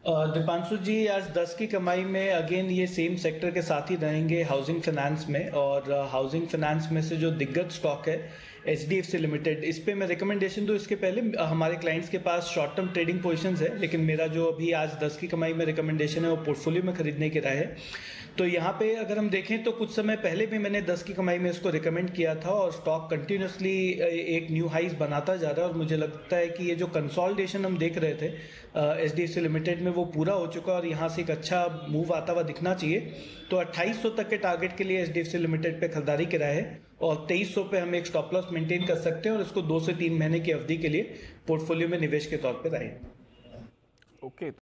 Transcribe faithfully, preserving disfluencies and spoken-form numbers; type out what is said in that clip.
दीपांशु जी, आज दस की कमाई में अगेन ये सेम सेक्टर के साथ ही रहेंगे, हाउसिंग फाइनेंस में। और हाउसिंग फाइनेंस में से जो दिग्गज स्टॉक है H D F C limited, इस पे मैं रिकमेंडेशन दूँ इसके पहले हमारे क्लाइंट्स के पास शॉर्ट टर्म ट्रेडिंग पोजीशंस है, लेकिन मेरा जो अभी आज दस की कमाई में रिकमेंडेशन है वो पोर्टफोलियो में खरीदने की राय है। तो यहाँ पे अगर हम देखें तो कुछ समय पहले भी मैंने दस की कमाई में इसको रिकमेंड किया था और स्टॉक कंटिन्यूसली एक न्यू हाइज बनाता जा रहा है। और मुझे लगता है कि ये जो कंसोलिडेशन हम देख रहे थे H D F C limited में वो पूरा हो चुका है और यहाँ से एक अच्छा मूव आता हुआ दिखना चाहिए। तो अट्ठाईस सौ तक के टारगेट के लिए H D F C limited पे खरीदारी की राय है और तेईस सौ पे हम एक स्टॉप लॉस मेंटेन कर सकते हैं और इसको दो से तीन महीने की अवधि के लिए पोर्टफोलियो में निवेश के तौर पर राय है। ओके।